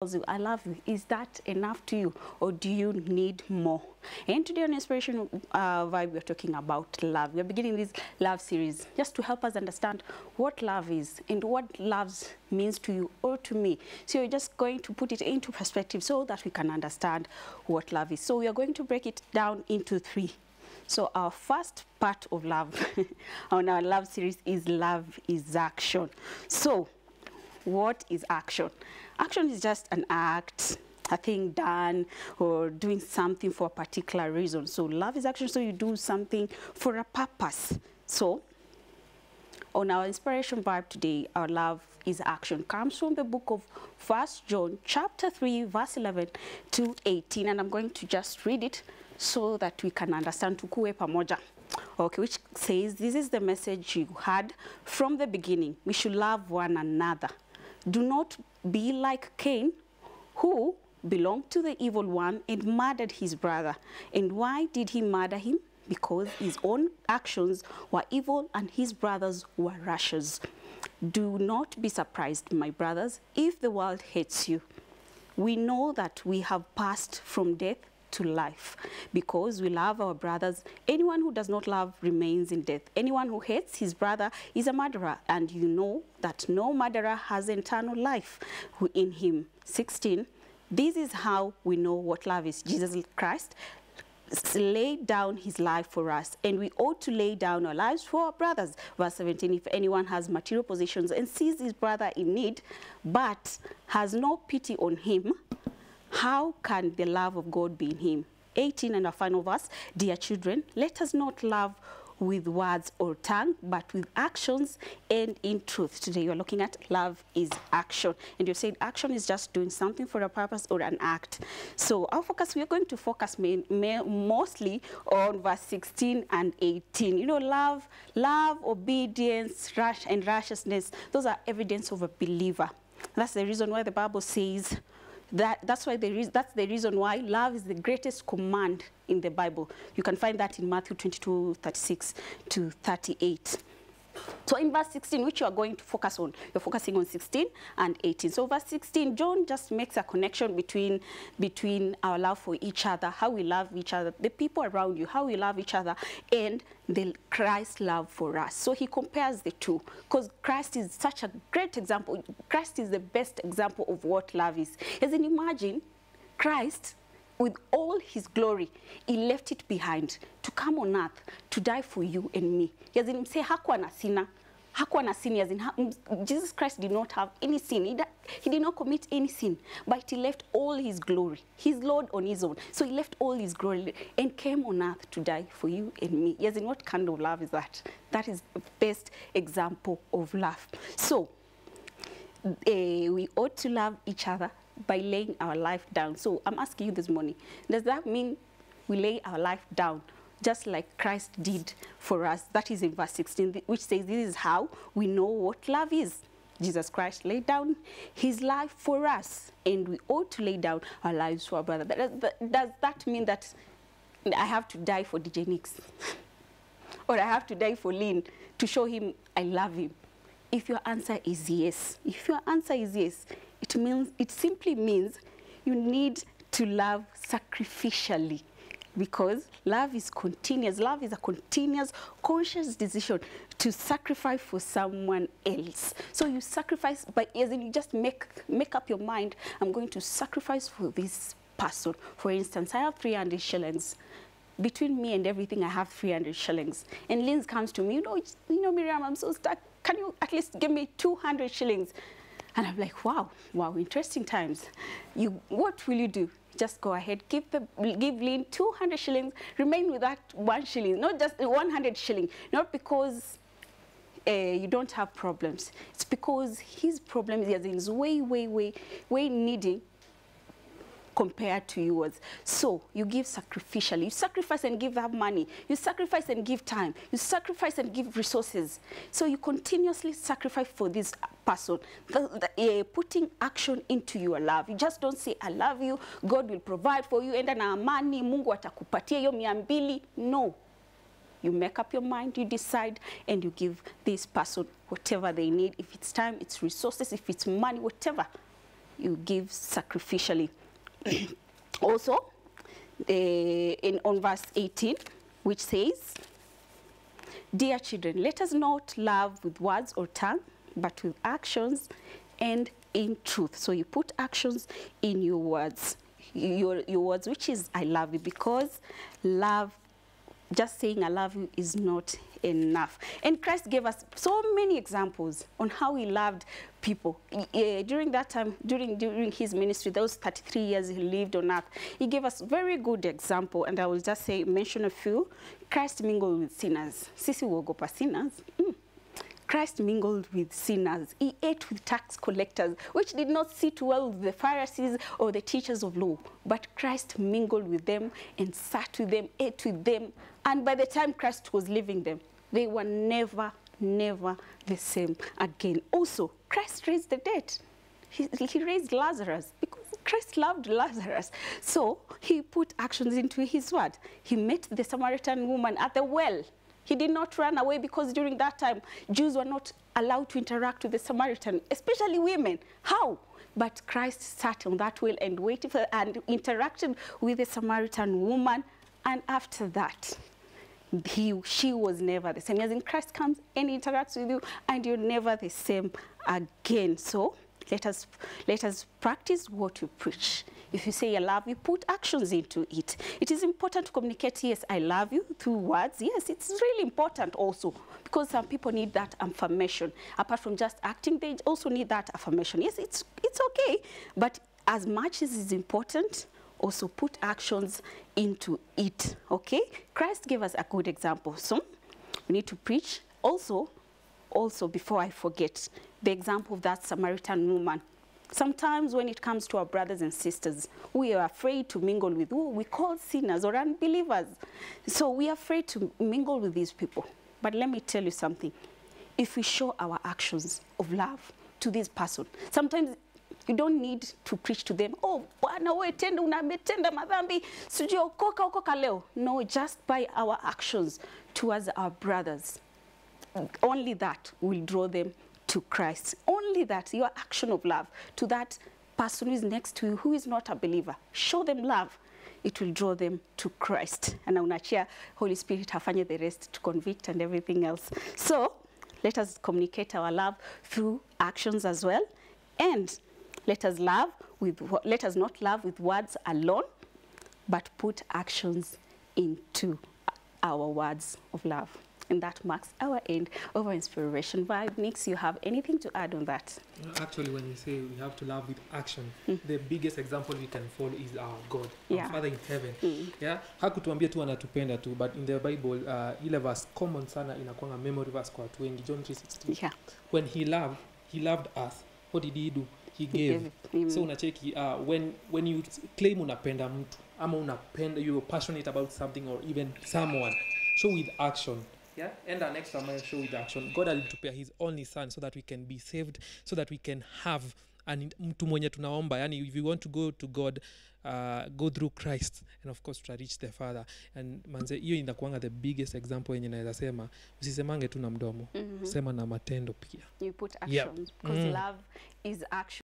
you, I love you, is that enough to you, or do you need more? And today on Inspiration Vibe, we're talking about love. We're beginning this love series just to help us understand what love is and what love means to you or to me. So we're just going to put it into perspective so that we can understand what love is. So we are going to break it down into three. So our first part of love on our love series is love is action. So what is action? Action is just an act, a thing done, or doing something for a particular reason. So love is action, so you do something for a purpose. So on our Inspiration Vibe today, our love is action comes from the book of 1 John chapter 3 verse 11 to 18, and I'm going to just read it so that we can understand. Tukue pamoja. Okay, which says, this is the message you had from the beginning. We should love one another. Do not be like Cain, who belonged to the evil one and murdered his brother. And why did he murder him? Because his own actions were evil and his brothers were righteous. Do not be surprised, my brothers, if the world hates you. We know that we have passed from death to life because we love our brothers. Anyone who does not love remains in death. Anyone who hates his brother is a murderer, and you know that no murderer has eternal life in him. 16. This is how we know what love is. Jesus Christ laid down his life for us, and we ought to lay down our lives for our brothers. Verse 17, if anyone has material possessions and sees his brother in need but has no pity on him, how can the love of God be in him? 18, and our final verse, dear children, let us not love with words or tongue, but with actions and in truth. Today you're looking at love is action. And you said action is just doing something for a purpose or an act. So our focus, we are going to focus mostly on verse 16 and 18. You know, love, obedience, and righteousness, those are evidence of a believer. That's the reason why the Bible says, that's the reason why love is the greatest command in the Bible. You can find that in Matthew 22, 36 to 38. So in verse 16, which you are going to focus on, you're focusing on 16 and 18. So verse 16, John just makes a connection between our love for each other, how we love each other, the people around you, how we love each other, and the Christ's love for us. So he compares the two because Christ is such a great example. Christ is the best example of what love is. As in, imagine Christ, with all his glory, he left it behind to come on earth to die for you and me. As in, say, hakuwa na sina. Hakuwa na sin, as in, Jesus Christ did not have any sin. He did not commit any sin, but he left all his glory. He's Lord on his own. So he left all his glory and came on earth to die for you and me. As in, what kind of love is that? That is the best example of love. So we ought to love each other by laying our life down. So I'm asking you this morning, does that mean we lay our life down just like Christ did for us? That is in verse 16, which says this is how we know what love is. Jesus Christ laid down his life for us, and we ought to lay down our lives for our brother. Does that mean that I have to die for DJ Nix? Or I have to die for Lynn to show him I love him? If your answer is yes, it simply means you need to love sacrificially, because love is continuous. Love is a continuous, conscious decision to sacrifice for someone else. So you sacrifice as in you just make up your mind, I'm going to sacrifice for this person. For instance, I have 300 shillings. Between me and everything, I have 300 shillings. And Lynn comes to me, you know, Miriam, I'm so stuck. Can you at least give me 200 shillings? And I'm like, wow, interesting times. What will you do? Just go ahead, give Lynn 200 shillings, remain with that 1 shilling, not just 100 shilling, not because you don't have problems. It's because his problem is way needing compared to yours. So you give sacrificially. You sacrifice and give that money. You sacrifice and give time. You sacrifice and give resources. So you continuously sacrifice for this person, putting action into your love. You just don't say, I love you, God will provide for you, enda na amani, Mungu atakupatia hiyo 200. No. You make up your mind, you decide, and you give this person whatever they need. If it's time, it's resources, if it's money, whatever. you give sacrificially. Also, on verse 18, which says, "Dear children, let us not love with words or tongue, but with actions and in truth." So you put actions in your words. Your words, which is "I love you," because love, just saying "I love you" is not enough. And Christ gave us so many examples on how he loved people. During that time, during his ministry, those 33 years he lived on earth, he gave us very good example, and I will just mention a few. Christ mingled with sinners. Sisi wogopa sinners. Christ mingled with sinners. He ate with tax collectors, which did not sit well with the Pharisees or the teachers of law. But Christ mingled with them and sat with them, ate with them. And by the time Christ was leaving them, they were never the same again. Also, Christ raised the dead. He raised Lazarus because Christ loved Lazarus. So he put actions into his word. He met the Samaritan woman at the well. He did not run away, because during that time, Jews were not allowed to interact with the Samaritan, especially women. How? But Christ sat on that well and waited for and interacted with the Samaritan woman. And after that, she was never the same. As in, Christ comes and interacts with you, and you're never the same again. So let us practice what you preach. If you say "I love you," put actions into it. It is important to communicate, yes, "I love you," through words. Yes, it's really important also, because some people need that affirmation. Apart from just acting, they also need that affirmation. Yes, it's okay, but as much as it's important, also put actions into it, okay? Christ gave us a good example. So we need to preach. Also, before I forget, the example of that Samaritan woman. Sometimes when it comes to our brothers and sisters, we are afraid to mingle with who we call sinners or unbelievers. So we are afraid to mingle with these people. But let me tell you something. If we show our actions of love to this person, sometimes you don't need to preach to them, "Oh, bwana wewe tenda unametenda madhambi, sijui okoka leo." No, just by our actions towards our brothers. Only that will draw them to Christ. Only that, your action of love to that person who is next to you, who is not a believer. Show them love. It will draw them to Christ. And unachia Holy Spirit hafanye the rest to convict and everything else. So let us communicate our love through actions as well. And let us not love with words alone, but put actions into our words of love. And that marks our end of our Inspiration Vibe. Nix, you have anything to add on that? Actually, when you say we have to love with action, the biggest example we can follow is our God, our Father in heaven. Yeah, hakutuambia tu anatupenda tu, but in the Bible, ile verse common sana inakuanga memory verse kwa watu wengi, John 3:16. Yeah. When he loved us. What did he do? He gave. So unacheki, when you claim unapenda mtu, ama unapenda, you're passionate about something or even someone, show with action. Yeah, and our next time show with action. God alitupea his only son so that we can be saved, so that we can have mtu mwenye tunaomba. Yani, if you want to go to God, go through Christ, and of course to reach the Father. And manze, hiyo inakuanga the biggest example yenye naweza sema, usisemange tu na mdomo, sema na matendo pia. You put actions, because love is action.